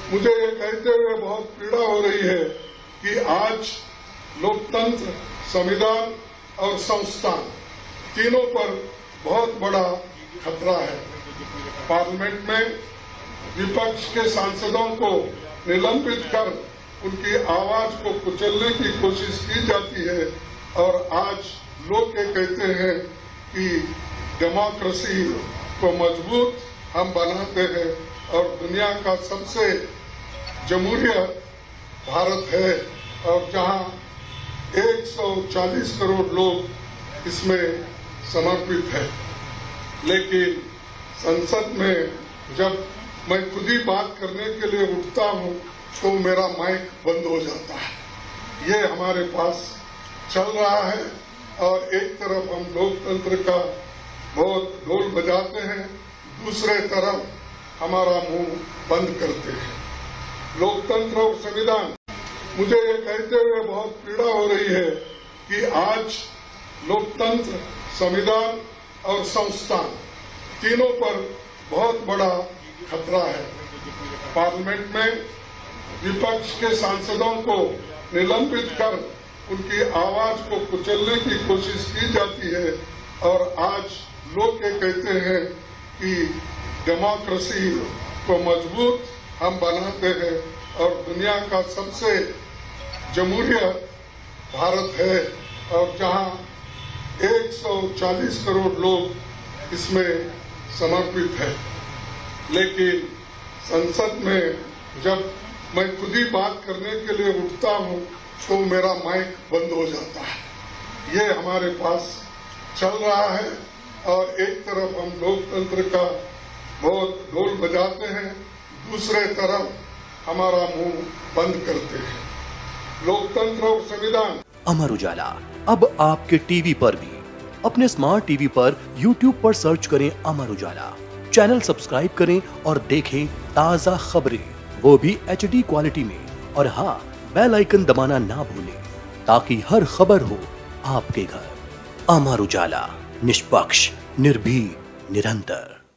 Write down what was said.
मुझे ये कहते हुए बहुत पीड़ा हो रही है कि आज लोकतंत्र, संविधान और संस्थान तीनों पर बहुत बड़ा खतरा है। पार्लियामेंट में विपक्ष के सांसदों को निलंबित कर उनकी आवाज को कुचलने की कोशिश की जाती है और आज लोग ये कहते हैं कि डेमोक्रेसी को मजबूत हम बनाते हैं और दुनिया का सबसे जमहूरियत भारत है और जहां 140 करोड़ लोग इसमें समर्पित हैं। लेकिन संसद में जब मैं खुद ही बात करने के लिए उठता हूं तो मेरा माइक बंद हो जाता है। ये हमारे पास चल रहा है और एक तरफ हम लोकतंत्र का बहुत ढोल बजाते हैं, दूसरे तरफ हमारा मुंह बंद करते हैं। लोकतंत्र और संविधान, मुझे ये कहते हुए बहुत पीड़ा हो रही है कि आज लोकतंत्र, संविधान और संस्थान तीनों पर बहुत बड़ा खतरा है। पार्लियामेंट में विपक्ष के सांसदों को निलंबित कर उनकी आवाज को कुचलने की कोशिश की जाती है और आज लोग ये कहते हैं कि डेमोक्रेसी को मजबूत हम बनाते हैं और दुनिया का सबसे जमहूरियत भारत है और जहां 140 करोड़ लोग इसमें समर्पित हैं। लेकिन संसद में जब मैं खुद ही बात करने के लिए उठता हूं तो मेरा माइक बंद हो जाता है। ये हमारे पास चल रहा है और एक तरफ हम लोकतंत्र का बहुत ढोल बजाते हैं, दूसरे तरफ हमारा मुंह बंद करते हैं। लोकतंत्र और संविधान। अमर उजाला अब आपके टीवी पर भी। अपने स्मार्ट टीवी पर YouTube पर सर्च करें अमर उजाला, चैनल सब्सक्राइब करें और देखें ताज़ा खबरें, वो भी HD क्वालिटी में। और हाँ, बेल आइकन दबाना ना भूलें ताकि हर खबर हो आपके घर। अमर उजाला, निष्पक्ष, निर्भीक, निरंतर।